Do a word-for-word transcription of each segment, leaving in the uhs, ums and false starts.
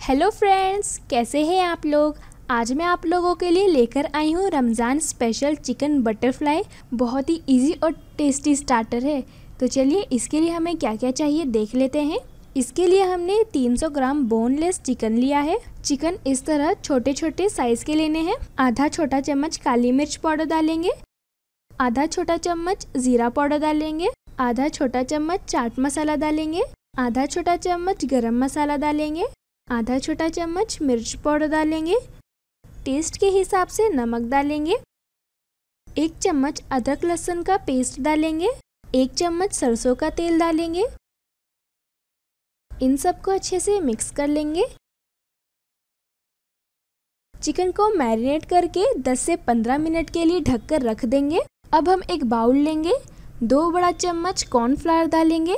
Hello friends, कैसे हैं आप लोग। आज मैं आप लोगों के लिए लेकर आई हूँ रमज़ान स्पेशल चिकन बटरफ्लाई। बहुत ही इजी और टेस्टी स्टार्टर है। तो चलिए इसके लिए हमें क्या क्या चाहिए देख लेते हैं। इसके लिए हमने तीन सौ ग्राम बोनलेस चिकन लिया है। चिकन इस तरह छोटे छोटे साइज के लेने हैं। आधा छोटा चम्मच काली मिर्च पाउडर डालेंगे, आधा छोटा चम्मच जीरा पाउडर डालेंगे, आधा छोटा चम्मच चाट मसाला डालेंगे, आधा छोटा चम्मच गरम मसाला डालेंगे, आधा छोटा चम्मच मिर्च पाउडर डालेंगे, टेस्ट के हिसाब से नमक डालेंगे, एक चम्मच अदरक लहसुन का पेस्ट डालेंगे, एक चम्मच सरसों का तेल डालेंगे। इन सबको अच्छे से मिक्स कर लेंगे। चिकन को मैरिनेट करके दस से पंद्रह मिनट के लिए ढककर रख देंगे। अब हम एक बाउल लेंगे, दो बड़ा चम्मच कॉर्नफ्लावर डालेंगे,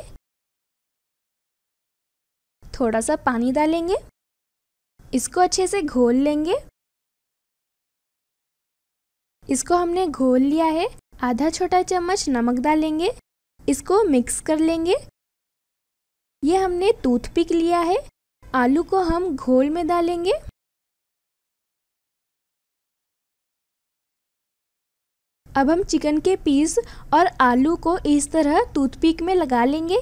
थोड़ा सा पानी डालेंगे, इसको अच्छे से घोल लेंगे। इसको हमने घोल लिया है। आधा छोटा चम्मच नमक डालेंगे, इसको मिक्स कर लेंगे। ये हमने टूथपिक लिया है। आलू को हम घोल में डालेंगे। अब हम चिकन के पीस और आलू को इस तरह टूथपिक में लगा लेंगे।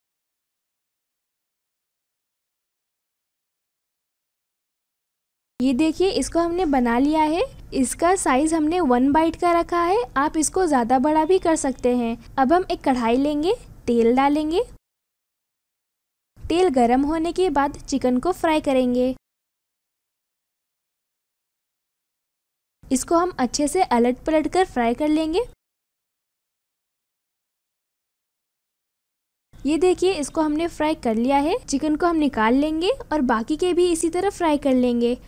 ये देखिए, इसको हमने बना लिया है। इसका साइज हमने वन बाइट का रखा है। आप इसको ज़्यादा बड़ा भी कर सकते हैं। अब हम एक कढ़ाई लेंगे, तेल डालेंगे। तेल गरम होने के बाद चिकन को फ्राई करेंगे। इसको हम अच्छे से अलट पलट कर फ्राई कर लेंगे। ये देखिए, इसको हमने फ्राई कर लिया है। चिकन को हम निकाल लेंगे और बाकी के भी इसी तरह फ्राई कर लेंगे।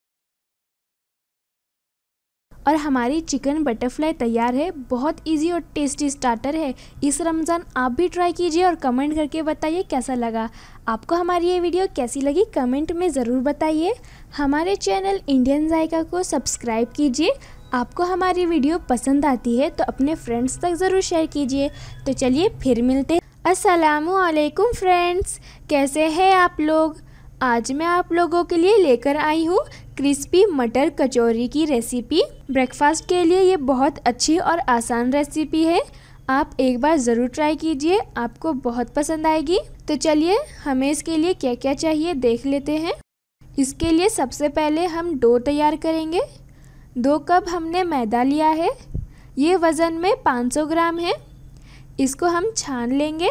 और हमारी चिकन बटरफ्लाई तैयार है। बहुत इजी और टेस्टी स्टार्टर है। इस रमज़ान आप भी ट्राई कीजिए और कमेंट करके बताइए कैसा लगा। आपको हमारी ये वीडियो कैसी लगी कमेंट में ज़रूर बताइए। हमारे चैनल इंडियन जायका को सब्सक्राइब कीजिए। आपको हमारी वीडियो पसंद आती है तो अपने फ्रेंड्स तक ज़रूर शेयर कीजिए। तो चलिए फिर मिलते हैं। अस्सलामु अलैकुम फ्रेंड्स, कैसे हैं आप लोग। आज मैं आप लोगों के लिए लेकर आई हूँ क्रिस्पी मटर कचौरी की रेसिपी। ब्रेकफास्ट के लिए ये बहुत अच्छी और आसान रेसिपी है। आप एक बार ज़रूर ट्राई कीजिए, आपको बहुत पसंद आएगी। तो चलिए हमें इसके लिए क्या क्या चाहिए देख लेते हैं। इसके लिए सबसे पहले हम डो तैयार करेंगे। दो कप हमने मैदा लिया है। ये वज़न में पाँच सौ ग्राम है। इसको हम छान लेंगे।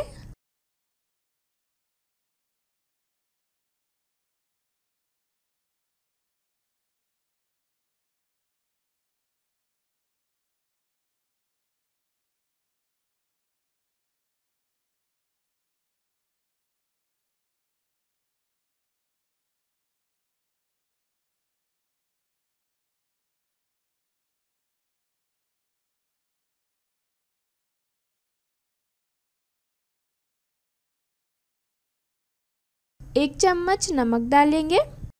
एक चम्मच नमक डालेंगे।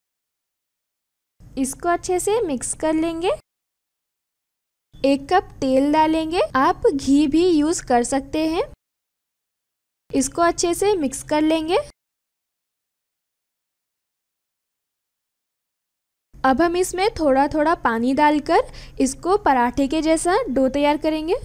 इसको अच्छे से मिक्स कर लेंगे। एक कप तेल डालेंगे। आप घी भी यूज़ कर सकते हैं। इसको अच्छे से मिक्स कर लेंगे। अब हम इसमें थोड़ा थोड़ा पानी डालकर इसको पराठे के जैसा डो तैयार करेंगे।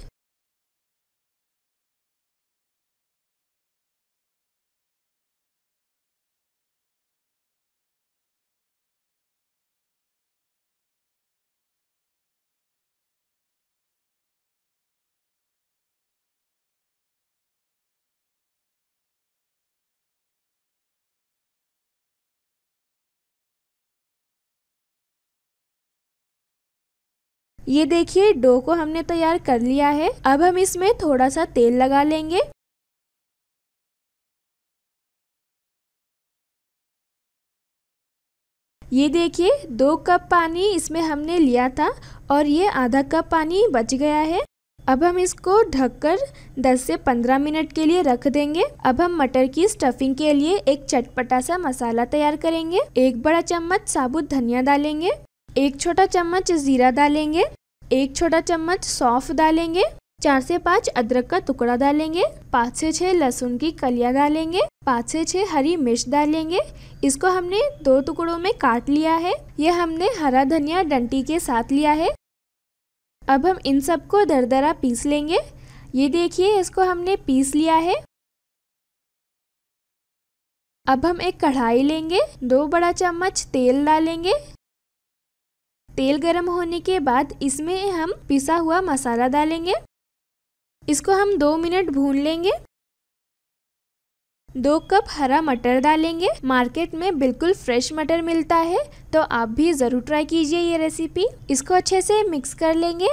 ये देखिए, डो को हमने तैयार कर लिया है। अब हम इसमें थोड़ा सा तेल लगा लेंगे। ये देखिए, दो कप पानी इसमें हमने लिया था और ये आधा कप पानी बच गया है। अब हम इसको ढककर दस से पंद्रह मिनट के लिए रख देंगे। अब हम मटर की स्टफिंग के लिए एक चटपटा सा मसाला तैयार करेंगे। एक बड़ा चम्मच साबुत धनिया डालेंगे, एक छोटा चम्मच जीरा डालेंगे, एक छोटा चम्मच सौंफ डालेंगे, चार से पाँच अदरक का टुकड़ा डालेंगे, पाँच से छह लहसुन की कलियां डालेंगे, पाँच से छह हरी मिर्च डालेंगे। इसको हमने दो टुकड़ों में काट लिया है। यह हमने हरा धनिया डंटी के साथ लिया है। अब हम इन सबको दरदरा पीस लेंगे। ये देखिए, इसको हमने पीस लिया है। अब हम एक कढ़ाई लेंगे, दो बड़ा चम्मच तेल डालेंगे। तेल गरम होने के बाद इसमें हम पिसा हुआ मसाला डालेंगे। इसको हम दो मिनट भून लेंगे। दो कप हरा मटर डालेंगे। मार्केट में बिल्कुल फ्रेश मटर मिलता है, तो आप भी ज़रूर ट्राई कीजिए ये रेसिपी। इसको अच्छे से मिक्स कर लेंगे।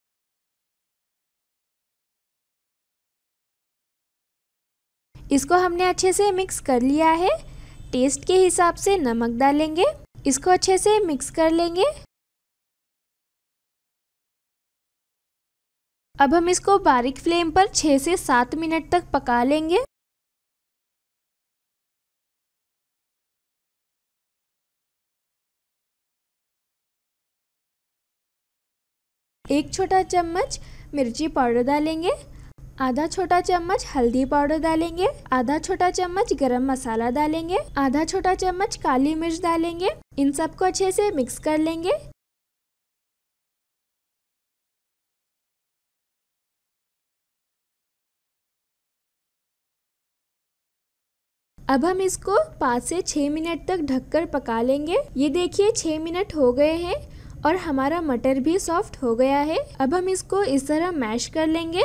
इसको हमने अच्छे से मिक्स कर लिया है। टेस्ट के हिसाब से नमक डालेंगे। इसको अच्छे से मिक्स कर लेंगे। अब हम इसको बारीक फ्लेम पर छह से सात मिनट तक पका लेंगे। एक छोटा चम्मच मिर्ची पाउडर डालेंगे, आधा छोटा चम्मच हल्दी पाउडर डालेंगे, आधा छोटा चम्मच गरम मसाला डालेंगे, आधा छोटा चम्मच काली मिर्च डालेंगे। इन सबको अच्छे से मिक्स कर लेंगे। अब हम इसको पाँच से छः मिनट तक ढककर पका लेंगे। ये देखिए, छः मिनट हो गए हैं और हमारा मटर भी सॉफ्ट हो गया है। अब हम इसको इस तरह मैश कर लेंगे।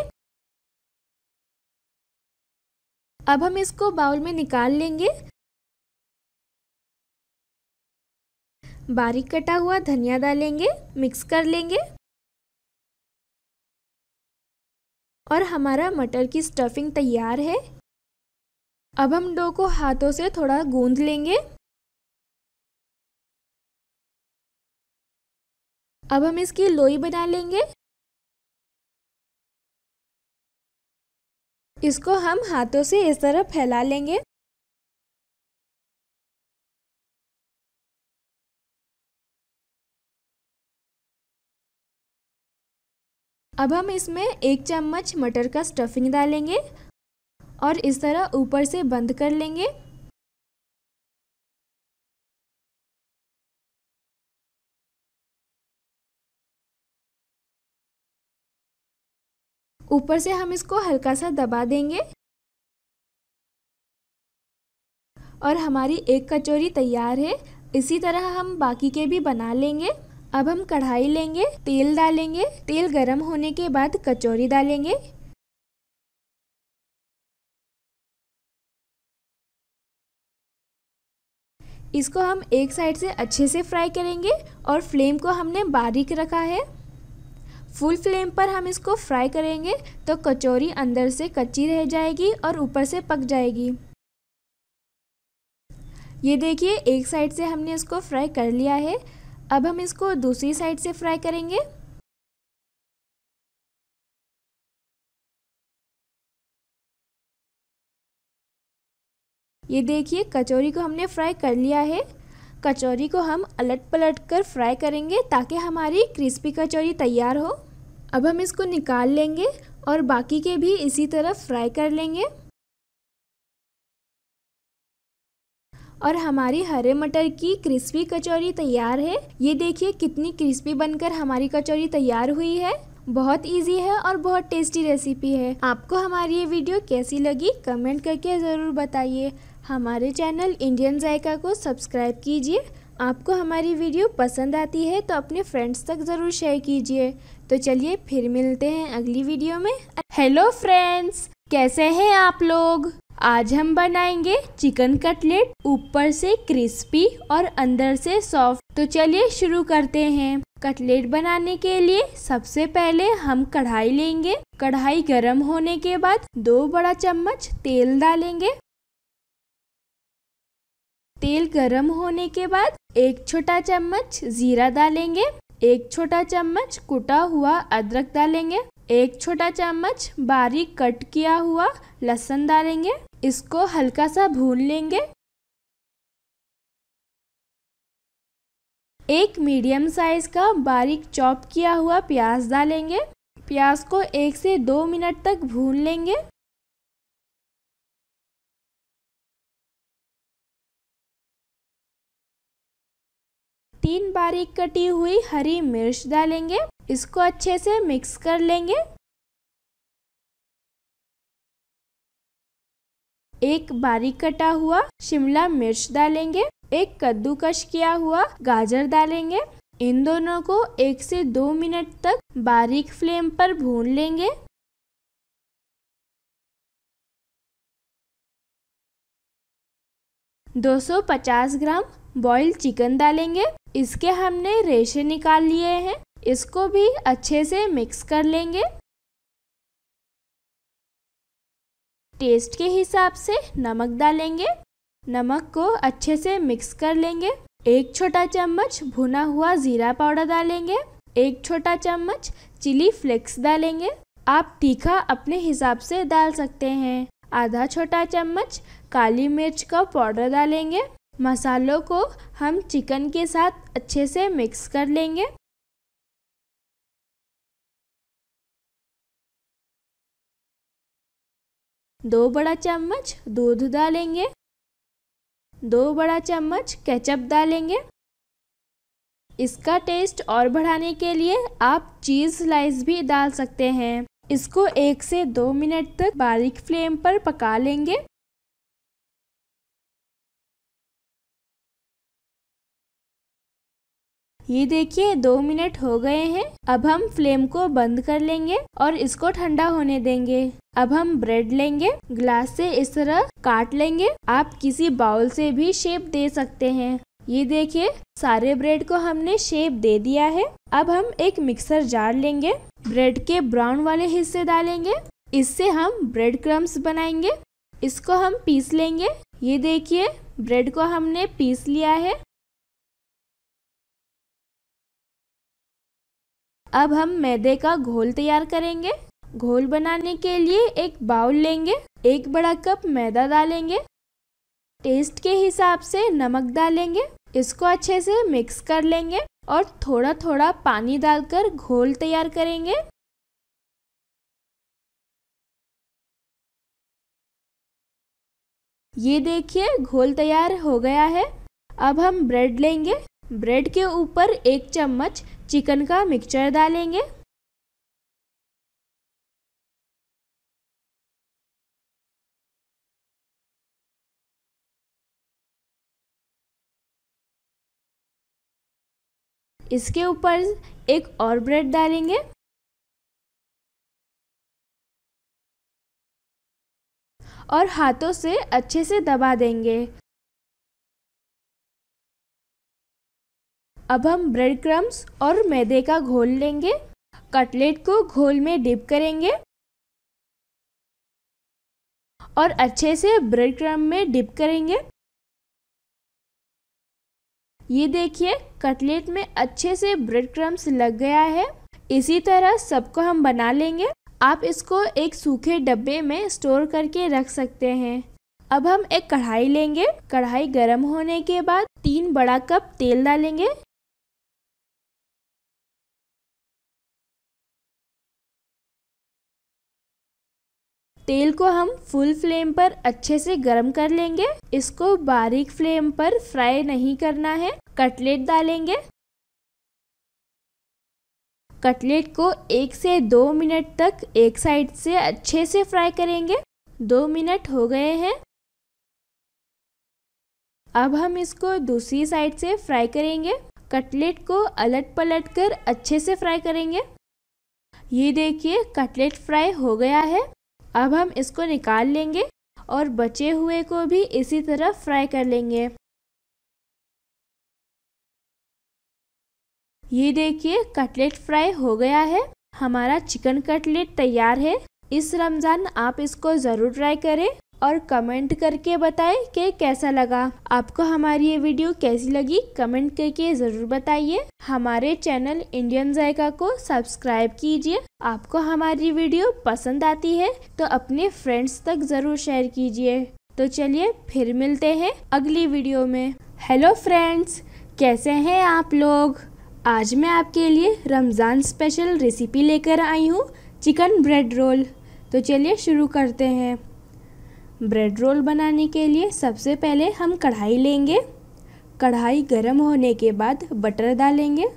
अब हम इसको बाउल में निकाल लेंगे। बारीक कटा हुआ धनिया डालेंगे, मिक्स कर लेंगे और हमारा मटर की स्टफिंग तैयार है। अब हम डो को हाथों से थोड़ा गूंद लेंगे। अब हम इसकी लोई बना लेंगे। इसको हम हाथों से इस तरह फैला लेंगे। अब हम इसमें एक चम्मच मटर का स्टफिंग डालेंगे और इस तरह ऊपर से बंद कर लेंगे। ऊपर से हम इसको हल्का सा दबा देंगे और हमारी एक कचौरी तैयार है। इसी तरह हम बाकी के भी बना लेंगे। अब हम कढ़ाई लेंगे, तेल डालेंगे। तेल गरम होने के बाद कचौरी डालेंगे। इसको हम एक साइड से अच्छे से फ्राई करेंगे और फ्लेम को हमने बारीक रखा है। फुल फ्लेम पर हम इसको फ्राई करेंगे तो कचौरी अंदर से कच्ची रह जाएगी और ऊपर से पक जाएगी। ये देखिए, एक साइड से हमने इसको फ्राई कर लिया है। अब हम इसको दूसरी साइड से फ्राई करेंगे। ये देखिए, कचौरी को हमने फ्राई कर लिया है। कचौरी को हम अलट पलट कर फ्राई करेंगे ताकि हमारी क्रिस्पी कचौरी तैयार हो। अब हम इसको निकाल लेंगे और बाकी के भी इसी तरह फ्राई कर लेंगे। और हमारी हरे मटर की क्रिस्पी कचौरी तैयार है। ये देखिए कितनी क्रिस्पी बनकर हमारी कचौरी तैयार हुई है। बहुत इजी है और बहुत टेस्टी रेसिपी है। आपको हमारी ये वीडियो कैसी लगी कमेंट करके ज़रूर बताइए। हमारे चैनल इंडियन जायका को सब्सक्राइब कीजिए। आपको हमारी वीडियो पसंद आती है तो अपने फ्रेंड्स तक ज़रूर शेयर कीजिए। तो चलिए फिर मिलते हैं अगली वीडियो में। हेलो फ्रेंड्स, कैसे हैं आप लोग? आज हम बनाएंगे चिकन कटलेट, ऊपर से क्रिस्पी और अंदर से सॉफ्ट। तो चलिए शुरू करते हैं। कटलेट बनाने के लिए सबसे पहले हम कढ़ाई लेंगे। कढ़ाई गरम होने के बाद दो बड़ा चम्मच तेल डालेंगे। तेल गरम होने के बाद एक छोटा चम्मच जीरा डालेंगे। एक छोटा चम्मच कुटा हुआ अदरक डालेंगे। एक छोटा चम्मच बारीक कट किया हुआ लहसुन डालेंगे। इसको हल्का सा भून लेंगे। एक मीडियम साइज का बारीक चॉप किया हुआ प्याज डालेंगे। प्याज को एक से दो मिनट तक भून लेंगे। तीन बारीक कटी हुई हरी मिर्च डालेंगे। इसको अच्छे से मिक्स कर लेंगे। एक बारीक कटा हुआ शिमला मिर्च डालेंगे। एक कद्दूकश किया हुआ गाजर डालेंगे। इन दोनों को एक से दो मिनट तक बारीक फ्लेम पर भून लेंगे। दो सौ पचास ग्राम बॉइल्ड चिकन डालेंगे। इसके हमने रेशे निकाल लिए हैं। इसको भी अच्छे से मिक्स कर लेंगे। टेस्ट के हिसाब से नमक डालेंगे। नमक को अच्छे से मिक्स कर लेंगे। एक छोटा चम्मच भुना हुआ जीरा पाउडर डालेंगे। एक छोटा चम्मच चिली फ्लेक्स डालेंगे। आप तीखा अपने हिसाब से डाल सकते हैं। आधा छोटा चम्मच काली मिर्च का पाउडर डालेंगे। मसालों को हम चिकन के साथ अच्छे से मिक्स कर लेंगे। दो बड़ा चम्मच दूध डालेंगे। दो बड़ा चम्मच केचप डालेंगे। इसका टेस्ट और बढ़ाने के लिए आप चीज़ स्लाइस भी डाल सकते हैं। इसको एक से दो मिनट तक बारीक फ्लेम पर पका लेंगे। ये देखिए दो मिनट हो गए हैं। अब हम फ्लेम को बंद कर लेंगे और इसको ठंडा होने देंगे। अब हम ब्रेड लेंगे। ग्लास से इस तरह काट लेंगे। आप किसी बाउल से भी शेप दे सकते हैं। ये देखिए सारे ब्रेड को हमने शेप दे दिया है। अब हम एक मिक्सर जार लेंगे। ब्रेड के ब्राउन वाले हिस्से डालेंगे। इससे हम ब्रेड क्रम्स बनाएंगे। इसको हम पीस लेंगे। ये देखिए ब्रेड को हमने पीस लिया है। अब हम मैदे का घोल तैयार करेंगे। घोल बनाने के लिए एक बाउल लेंगे। एक बड़ा कप मैदा डालेंगे। टेस्ट के हिसाब से नमक डालेंगे। इसको अच्छे से मिक्स कर लेंगे और थोड़ा थोड़ा पानी डालकर घोल तैयार करेंगे। ये देखिए घोल तैयार हो गया है। अब हम ब्रेड लेंगे। ब्रेड के ऊपर एक चम्मच चिकन का मिक्सचर डालेंगे। इसके ऊपर एक और ब्रेड डालेंगे और हाथों से अच्छे से दबा देंगे। अब हम ब्रेड क्रम्स और मैदे का घोल लेंगे। कटलेट को घोल में डिप करेंगे और अच्छे से ब्रेड क्रम्ब में डिप करेंगे। ये देखिए कटलेट में अच्छे से ब्रेड क्रम्स लग गया है। इसी तरह सबको हम बना लेंगे। आप इसको एक सूखे डब्बे में स्टोर करके रख सकते हैं। अब हम एक कढ़ाई लेंगे। कढ़ाई गर्म होने के बाद तीन बड़ा कप तेल डालेंगे। तेल को हम फुल फ्लेम पर अच्छे से गर्म कर लेंगे। इसको बारीक फ्लेम पर फ्राई नहीं करना है। कटलेट डालेंगे। कटलेट को एक से दो मिनट तक एक साइड से अच्छे से फ्राई करेंगे। दो मिनट हो गए हैं। अब हम इसको दूसरी साइड से फ्राई करेंगे। कटलेट को अलट पलट कर अच्छे से फ्राई करेंगे। ये देखिए कटलेट फ्राई हो गया है। अब हम इसको निकाल लेंगे और बचे हुए को भी इसी तरह फ्राई कर लेंगे। ये देखिए कटलेट फ्राई हो गया है। हमारा चिकन कटलेट तैयार है। इस रमज़ान आप इसको ज़रूर ट्राई करें और कमेंट करके बताएं कि कैसा लगा। आपको हमारी ये वीडियो कैसी लगी कमेंट करके ज़रूर बताइए। हमारे चैनल इंडियन जायका को सब्सक्राइब कीजिए। आपको हमारी वीडियो पसंद आती है तो अपने फ्रेंड्स तक ज़रूर शेयर कीजिए। तो चलिए फिर मिलते हैं अगली वीडियो में। हेलो फ्रेंड्स, कैसे हैं आप लोग? आज मैं आपके लिए रमज़ान स्पेशल रेसिपी लेकर आई हूँ, चिकन ब्रेड रोल। तो चलिए शुरू करते हैं। ब्रेड रोल बनाने के लिए सबसे पहले हम कढ़ाई लेंगे। कढ़ाई गर्म होने के बाद बटर डालेंगे।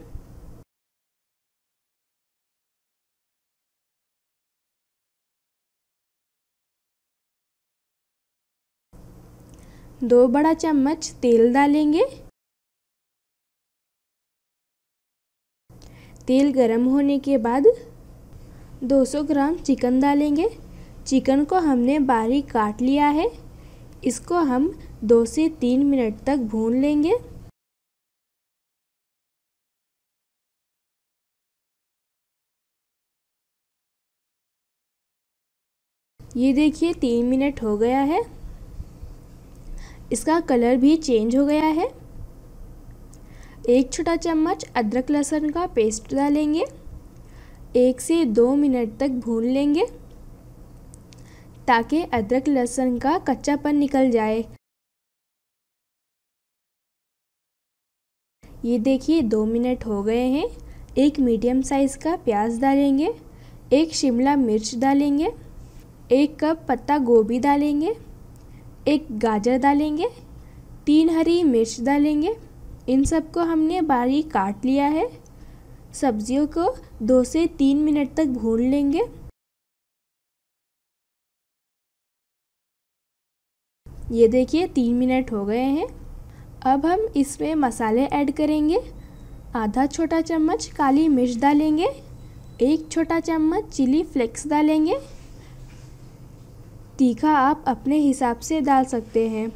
दो बड़ा चम्मच तेल डालेंगे। तेल गरम होने के बाद दो सौ ग्राम चिकन डालेंगे। चिकन को हमने बारीक काट लिया है। इसको हम दो से तीन मिनट तक भून लेंगे। ये देखिए तीन मिनट हो गया है। इसका कलर भी चेंज हो गया है। एक छोटा चम्मच अदरक लहसुन का पेस्ट डालेंगे। एक से दो मिनट तक भून लेंगे ताकि अदरक लहसुन का कच्चापन निकल जाए। ये देखिए दो मिनट हो गए हैं। एक मीडियम साइज़ का प्याज डालेंगे। एक शिमला मिर्च डालेंगे। एक कप पत्ता गोभी डालेंगे। एक गाजर डालेंगे। तीन हरी मिर्च डालेंगे। इन सबको हमने बारीक काट लिया है। सब्जियों को दो से तीन मिनट तक भून लेंगे। ये देखिए तीन मिनट हो गए हैं। अब हम इसमें मसाले ऐड करेंगे। आधा छोटा चम्मच काली मिर्च डालेंगे। एक छोटा चम्मच चिली फ्लेक्स डालेंगे। तीखा आप अपने हिसाब से डाल सकते हैं।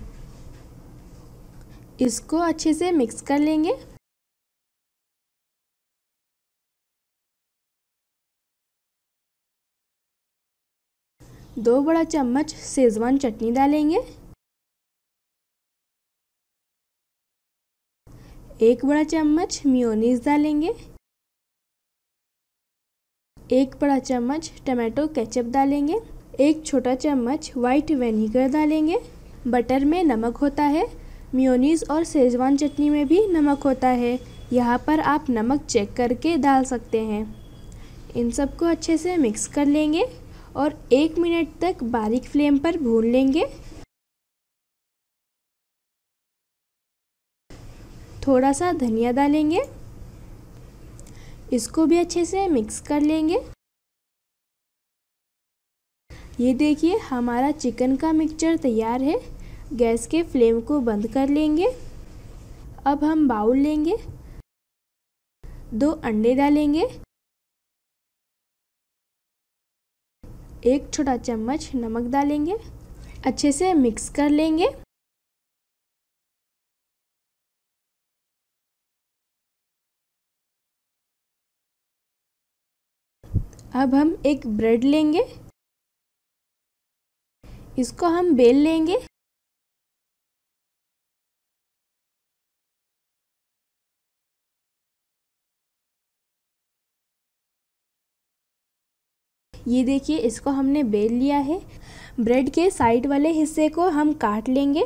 इसको अच्छे से मिक्स कर लेंगे। दो बड़ा चम्मच शेजवान चटनी डालेंगे। एक बड़ा चम्मच मेयोनीज डालेंगे। एक बड़ा चम्मच टमाटो केचप डालेंगे। एक छोटा चम्मच वाइट विनेगर डालेंगे। बटर में नमक होता है, मेयोनीज और शेजवान चटनी में भी नमक होता है। यहाँ पर आप नमक चेक करके डाल सकते हैं। इन सबको अच्छे से मिक्स कर लेंगे और एक मिनट तक बारीक फ्लेम पर भून लेंगे। थोड़ा सा धनिया डालेंगे। इसको भी अच्छे से मिक्स कर लेंगे। ये देखिए हमारा चिकन का मिक्सचर तैयार है। गैस के फ्लेम को बंद कर लेंगे। अब हम बाउल लेंगे। दो अंडे डालेंगे। एक छोटा चम्मच नमक डालेंगे। अच्छे से मिक्स कर लेंगे। अब हम एक ब्रेड लेंगे। इसको हम बेल लेंगे। ये देखिए इसको हमने बेल लिया है। ब्रेड के साइड वाले हिस्से को हम काट लेंगे।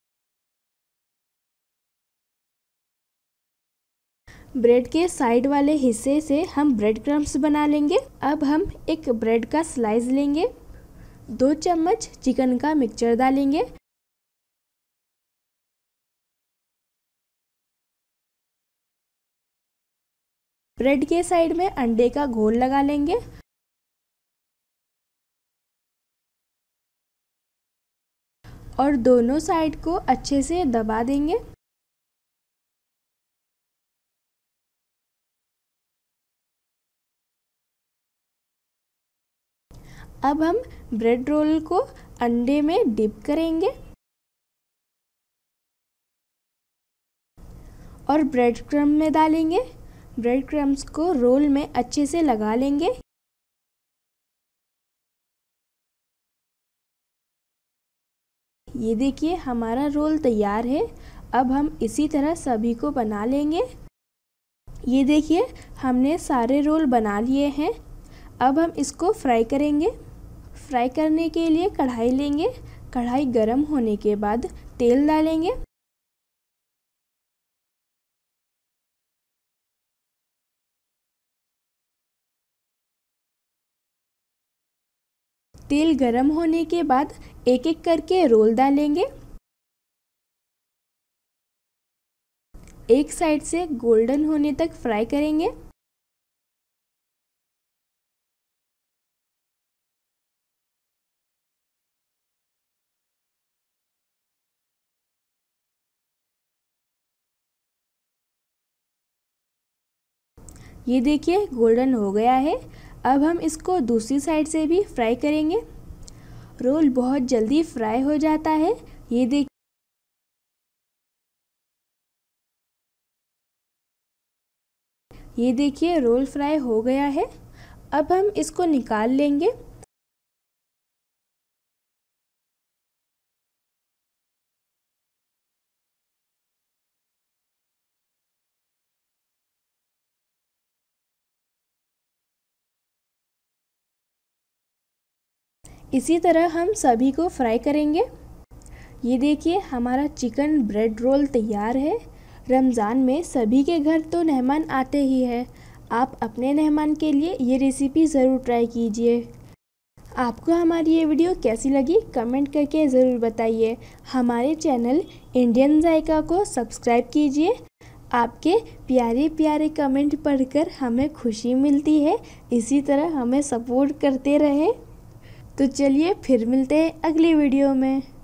ब्रेड के साइड वाले हिस्से से हम ब्रेड क्रम्स बना लेंगे। अब हम एक ब्रेड का स्लाइस लेंगे। दो चम्मच चिकन का मिक्सचर डालेंगे। ब्रेड के साइड में अंडे का घोल लगा लेंगे। और दोनों साइड को अच्छे से दबा देंगे। अब हम ब्रेड रोल को अंडे में डिप करेंगे और ब्रेड क्रम्ब में डालेंगे। ब्रेड क्रम्ब्स को रोल में अच्छे से लगा लेंगे। ये देखिए हमारा रोल तैयार है। अब हम इसी तरह सभी को बना लेंगे। ये देखिए हमने सारे रोल बना लिए हैं। अब हम इसको फ्राई करेंगे। फ्राई करने के लिए कढ़ाई लेंगे। कढ़ाई गर्म होने के बाद तेल डालेंगे। तेल गरम होने के बाद एक एक करके रोल डालेंगे। एक साइड से गोल्डन होने तक फ्राई करेंगे। ये देखिए गोल्डन हो गया है। अब हम इसको दूसरी साइड से भी फ्राई करेंगे। रोल बहुत जल्दी फ्राई हो जाता है। ये देखिए ये देखिए रोल फ्राई हो गया है। अब हम इसको निकाल लेंगे। इसी तरह हम सभी को फ्राई करेंगे। ये देखिए हमारा चिकन ब्रेड रोल तैयार है। रमज़ान में सभी के घर तो मेहमान आते ही हैं। आप अपने मेहमान के लिए ये रेसिपी ज़रूर ट्राई कीजिए। आपको हमारी ये वीडियो कैसी लगी कमेंट करके ज़रूर बताइए। हमारे चैनल इंडियन जायका को सब्सक्राइब कीजिए। आपके प्यारे प्यारे कमेंट पढ़कर हमें खुशी मिलती है। इसी तरह हमें सपोर्ट करते रहे। तो चलिए फिर मिलते हैं अगली वीडियो में।